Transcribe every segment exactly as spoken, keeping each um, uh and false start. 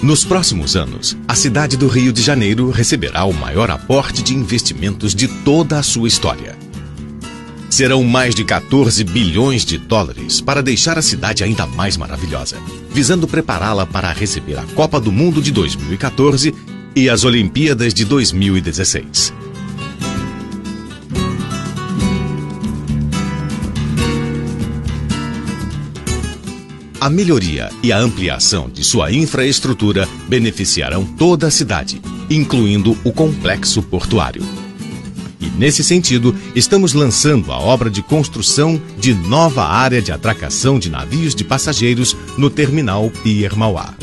Nos próximos anos, a cidade do Rio de Janeiro receberá o maior aporte de investimentos de toda a sua história. Serão mais de quatorze bilhões de dólares para deixar a cidade ainda mais maravilhosa, visando prepará-la para receber a Copa do Mundo de dois mil e quatorze e as Olimpíadas de dois mil e dezesseis. A melhoria e a ampliação de sua infraestrutura beneficiarão toda a cidade, incluindo o complexo portuário. E, nesse sentido, estamos lançando a obra de construção de nova área de atracação de navios de passageiros no terminal Pier Mauá.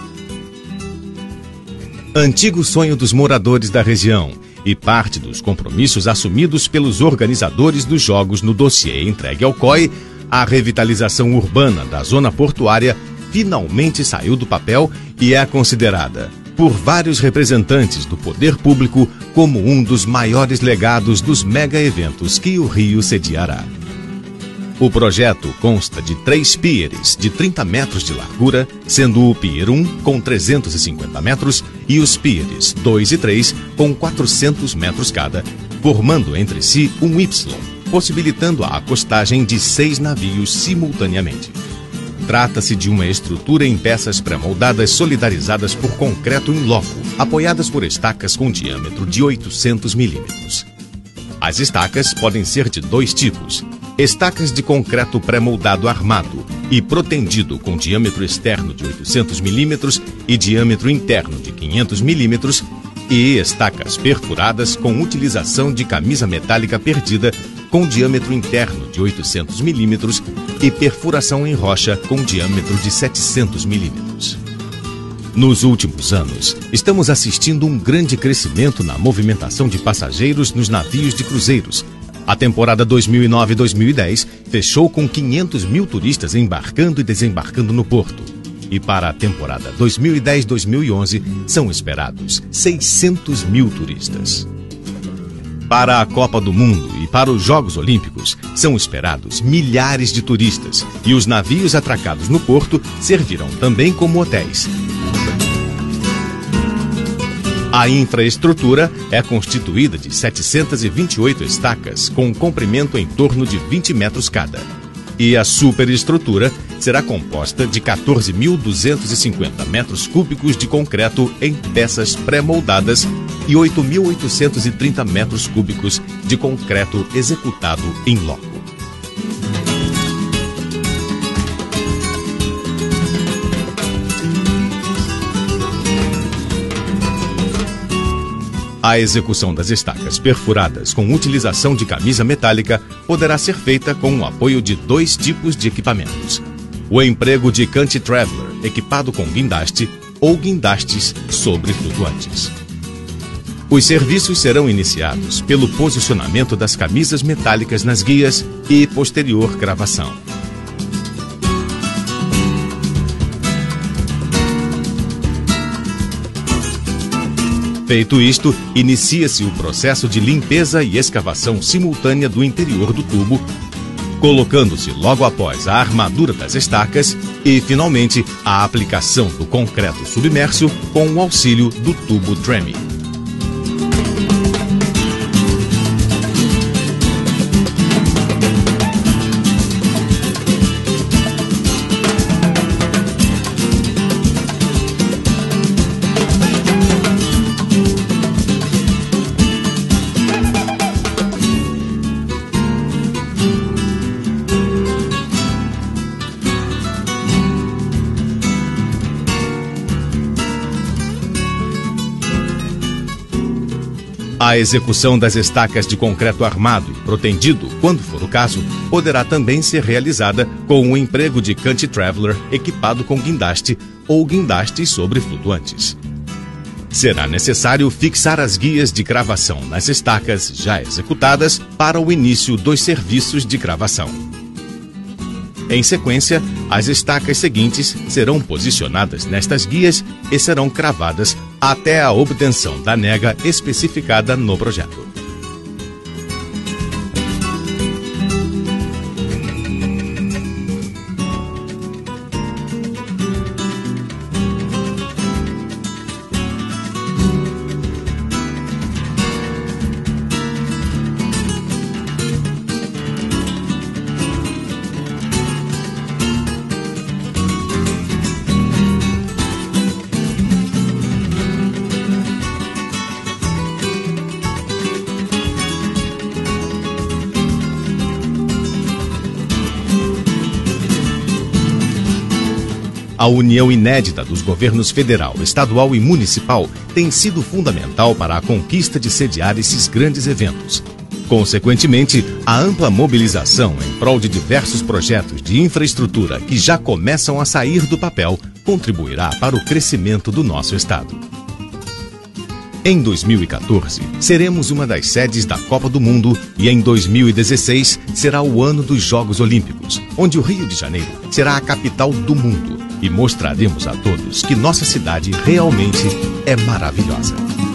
Antigo sonho dos moradores da região e parte dos compromissos assumidos pelos organizadores dos jogos no dossiê entregue ao C O I, a revitalização urbana da zona portuária finalmente saiu do papel e é considerada, por vários representantes do poder público, como um dos maiores legados dos mega-eventos que o Rio sediará. O projeto consta de três piers de trinta metros de largura, sendo o Pier um com trezentos e cinquenta metros e os piers dois e três com quatrocentos metros cada, formando entre si um Y, possibilitando a acostagem de seis navios simultaneamente. Trata-se de uma estrutura em peças pré-moldadas solidarizadas por concreto in loco, apoiadas por estacas com diâmetro de oitocentos milímetros. As estacas podem ser de dois tipos: estacas de concreto pré-moldado armado e protendido com diâmetro externo de oitocentos milímetros e diâmetro interno de quinhentos milímetros, e estacas perfuradas com utilização de camisa metálica perdida com diâmetro interno de oitocentos milímetros e perfuração em rocha com diâmetro de setecentos milímetros. Nos últimos anos, estamos assistindo um grande crescimento na movimentação de passageiros nos navios de cruzeiros. A temporada dois mil e nove dois mil e dez fechou com quinhentos mil turistas embarcando e desembarcando no porto. E para a temporada dois mil e dez dois mil e onze são esperados seiscentos mil turistas. Para a Copa do Mundo e para os Jogos Olímpicos são esperados milhares de turistas e os navios atracados no porto servirão também como hotéis. A infraestrutura é constituída de setecentas e vinte e oito estacas com um comprimento em torno de vinte metros cada. E a superestrutura será composta de quatorze mil duzentos e cinquenta metros cúbicos de concreto em peças pré-moldadas e oito mil oitocentos e trinta metros cúbicos de concreto executado in loco. A execução das estacas perfuradas com utilização de camisa metálica poderá ser feita com o apoio de dois tipos de equipamentos: o emprego de Canty Traveler equipado com guindaste ou guindastes sobre flutuantes. Os serviços serão iniciados pelo posicionamento das camisas metálicas nas guias e posterior gravação. Feito isto, inicia-se o processo de limpeza e escavação simultânea do interior do tubo, colocando-se logo após a armadura das estacas e, finalmente, a aplicação do concreto submerso com o auxílio do tubo Tremie. A execução das estacas de concreto armado e protendido, quando for o caso, poderá também ser realizada com o emprego de Canty Traveler equipado com guindaste ou guindastes sobre flutuantes. Será necessário fixar as guias de cravação nas estacas já executadas para o início dos serviços de cravação. Em sequência, as estacas seguintes serão posicionadas nestas guias e serão cravadas até a obtenção da nega especificada no projeto. A união inédita dos governos federal, estadual e municipal tem sido fundamental para a conquista de sediar esses grandes eventos. Consequentemente, a ampla mobilização em prol de diversos projetos de infraestrutura que já começam a sair do papel contribuirá para o crescimento do nosso estado. Em dois mil e quatorze, seremos uma das sedes da Copa do Mundo e em dois mil e dezesseis será o ano dos Jogos Olímpicos, onde o Rio de Janeiro será a capital do mundo e mostraremos a todos que nossa cidade realmente é maravilhosa.